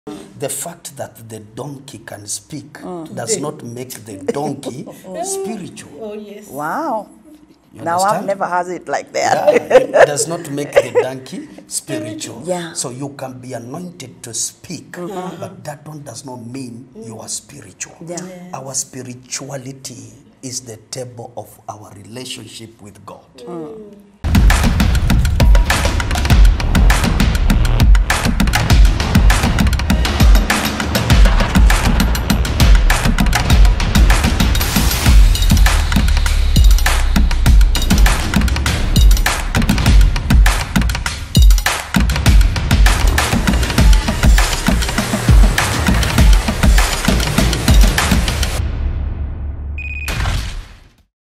The fact that the donkey can speak does not make the donkey spiritual. Oh, yes. Wow. You Now I've understand? never heard it like that. Yeah, it does not make the donkey spiritual. Yeah. So you can be anointed to speak, but that one does not mean you are spiritual. Yeah. Yes. Our spirituality is the table of our relationship with God.